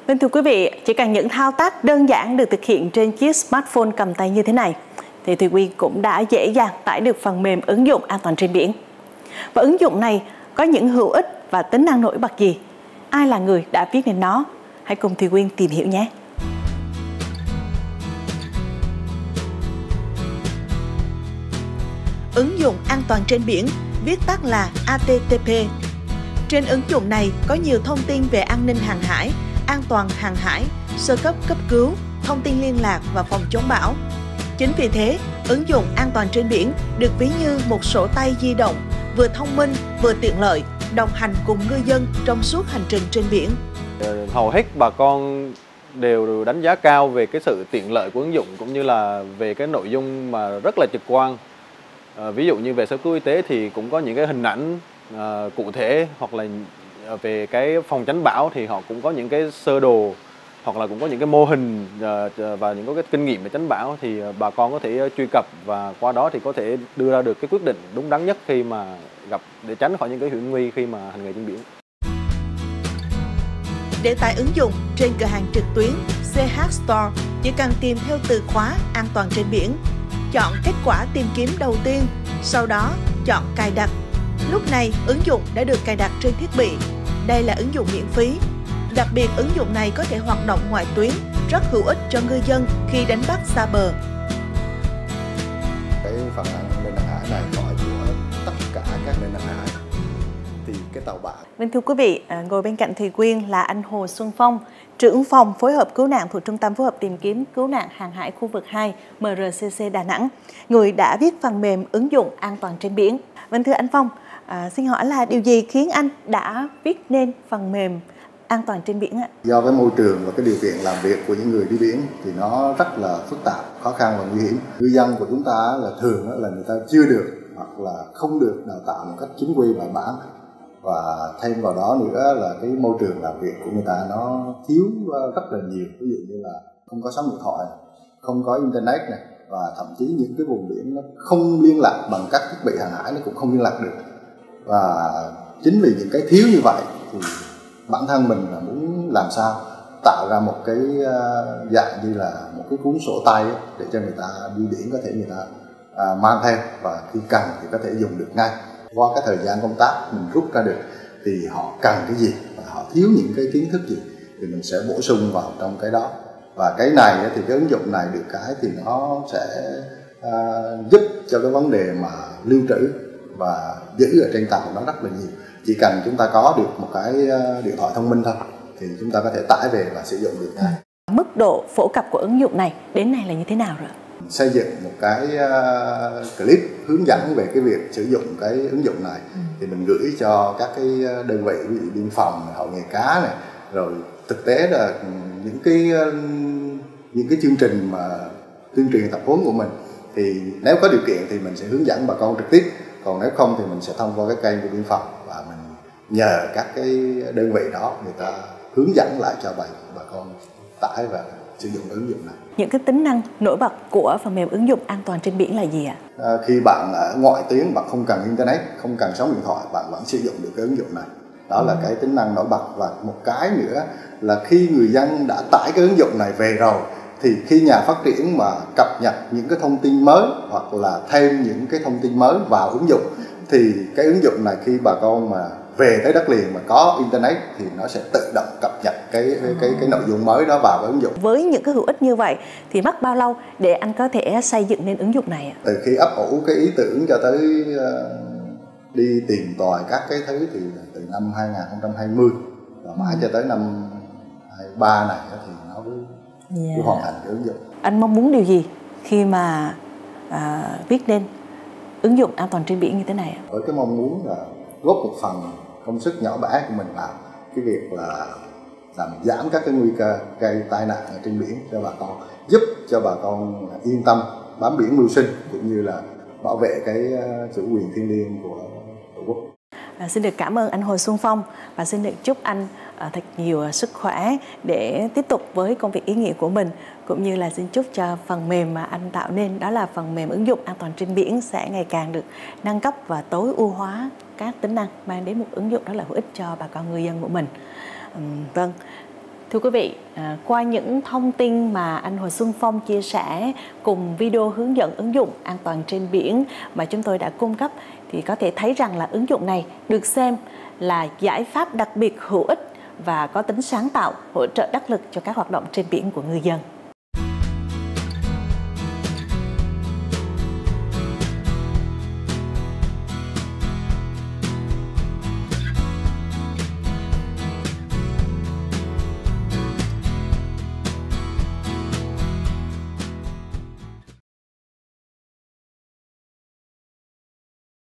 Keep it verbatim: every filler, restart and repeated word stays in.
Vâng, thưa quý vị, chỉ cần những thao tác đơn giản được thực hiện trên chiếc smartphone cầm tay như thế này thì Thùy Quyên cũng đã dễ dàng tải được phần mềm ứng dụng an toàn trên biển. Và ứng dụng này có những hữu ích và tính năng nổi bật gì? Ai là người đã viết nên nó? Hãy cùng Thùy Quyên tìm hiểu nhé! Ứng dụng an toàn trên biển, viết tắt là A T T P. Trên ứng dụng này có nhiều thông tin về an ninh hàng hải, an toàn hàng hải, sơ cấp cấp cứu, thông tin liên lạc và phòng chống bão. Chính vì thế, ứng dụng an toàn trên biển được ví như một sổ tay di động, vừa thông minh vừa tiện lợi, đồng hành cùng ngư dân trong suốt hành trình trên biển. Hầu hết bà con đều đánh giá cao về cái sự tiện lợi của ứng dụng cũng như là về cái nội dung mà rất là trực quan. À, ví dụ như về sơ cứu y tế thì cũng có những cái hình ảnh à, cụ thể, hoặc là về cái phòng tránh bão thì họ cũng có những cái sơ đồ, hoặc là cũng có những cái mô hình à, và những cái kinh nghiệm về tránh bão, thì bà con có thể truy cập và qua đó thì có thể đưa ra được cái quyết định đúng đắn nhất khi mà gặp, để tránh khỏi những cái hiểm nguy khi mà hành nghề trên biển. Để tải ứng dụng trên cửa hàng trực tuyến C H Store, chỉ cần tìm theo từ khóa an toàn trên biển, chọn kết quả tìm kiếm đầu tiên, sau đó chọn cài đặt. Lúc này, ứng dụng đã được cài đặt trên thiết bị. Đây là ứng dụng miễn phí. Đặc biệt, ứng dụng này có thể hoạt động ngoại tuyến, rất hữu ích cho ngư dân khi đánh bắt xa bờ. Cái phần an ninh hàng hải này gọi của tất cả các nền hàng hải thì cái tàu bão. Vâng, thưa quý vị, ngồi bên cạnh Thùy Quyên là anh Hồ Xuân Phong, trưởng phòng phối hợp cứu nạn thuộc Trung tâm phối hợp tìm kiếm cứu nạn hàng hải khu vực hai M R C C Đà Nẵng, người đã viết phần mềm ứng dụng an toàn trên biển. Vâng, thưa anh Phong, à, xin hỏi là điều gì khiến anh đã viết nên phần mềm an toàn trên biển ạ? Do cái môi trường và cái điều kiện làm việc của những người đi biển thì nó rất là phức tạp, khó khăn và nguy hiểm. Ngư dân của chúng ta là thường là người ta chưa được hoặc là không được đào tạo một cách chính quy bài bản, và thêm vào đó nữa là cái môi trường làm việc của người ta nó thiếu rất là nhiều. Ví dụ như là không có sóng điện thoại, không có internet này, và thậm chí những cái vùng biển nó không liên lạc bằng các thiết bị hàng hải, nó cũng không liên lạc được. Và chính vì những cái thiếu như vậy thì bản thân mình là muốn làm sao tạo ra một cái dạng như là một cái cuốn sổ tay để cho người ta đi biển có thể người ta à, mang theo, và khi cần thì có thể dùng được ngay. Qua cái thời gian công tác mình rút ra được thì họ cần cái gì và họ thiếu những cái kiến thức gì thì mình sẽ bổ sung vào trong cái đó. Và cái này thì cái ứng dụng này được cái thì nó sẽ à, giúp cho cái vấn đề mà lưu trữ và giữ ở trên tàu nó rất là nhiều. Chỉ cần chúng ta có được một cái điện thoại thông minh thôi thì chúng ta có thể tải về và sử dụng được ngay. Mức độ phổ cập của ứng dụng này đến nay là như thế nào rồi? Xây dựng một cái uh, clip hướng dẫn về cái việc sử dụng cái ứng dụng này ừ. thì mình gửi cho các cái đơn vị, ví dụ biên phòng, hậu nghề cá này, rồi thực tế là những cái uh, những cái chương trình mà tuyên truyền tập huấn của mình thì nếu có điều kiện thì mình sẽ hướng dẫn bà con trực tiếp, còn nếu không thì mình sẽ thông qua cái kênh của biên phòng và mình nhờ các cái đơn vị đó người ta hướng dẫn lại cho bà bà con tải và sử dụng ứng dụng này. Những cái tính năng nổi bật của phần mềm ứng dụng an toàn trên biển là gì ạ? À, khi bạn ở ngoại tuyến, bạn không cần internet, không cần sóng điện thoại, bạn vẫn sử dụng được cái ứng dụng này. Đó ừ. là cái tính năng nổi bật. Và một cái nữa là khi người dân đã tải cái ứng dụng này về rồi thì khi nhà phát triển mà cập nhật những cái thông tin mới hoặc là thêm những cái thông tin mới vào ứng dụng thì cái ứng dụng này khi bà con mà về tới đất liền mà có internet thì nó sẽ tự động cập nhật cái cái cái, cái nội dung mới đó vào cái ứng dụng. Với những cái hữu ích như vậy thì mất bao lâu để anh có thể xây dựng nên ứng dụng này ạ? Từ khi ấp ủ cái ý tưởng cho tới uh, đi tìm tòi các cái thứ thì từ năm hai nghìn không trăm hai mươi và mãi ừ. cho tới năm hai ba này thì nó mới, yeah. mới hoàn thành cái ứng dụng. Anh mong muốn điều gì khi mà à, viết nên ứng dụng an toàn trên biển như thế này ạ? Với cái mong muốn là góp một phần công sức nhỏ bé của mình vào cái việc là làm giảm các cái nguy cơ gây tai nạn ở trên biển cho bà con, giúp cho bà con yên tâm bám biển mưu sinh cũng như là bảo vệ cái chủ quyền thiêng liêng của Tổ quốc. À, xin được cảm ơn anh Hồ Xuân Phong và xin được chúc anh à, thật nhiều sức khỏe để tiếp tục với công việc ý nghĩa của mình, cũng như là xin chúc cho phần mềm mà anh tạo nên, đó là phần mềm ứng dụng an toàn trên biển, sẽ ngày càng được nâng cấp và tối ưu hóa các tính năng, mang đến một ứng dụng rất là hữu ích cho bà con ngư dân của mình. Uhm, vâng. Thưa quý vị, à, qua những thông tin mà anh Hồ Xuân Phong chia sẻ cùng video hướng dẫn ứng dụng an toàn trên biển mà chúng tôi đã cung cấp, thì có thể thấy rằng là ứng dụng này được xem là giải pháp đặc biệt hữu ích và có tính sáng tạo, hỗ trợ đắc lực cho các hoạt động trên biển của ngư dân.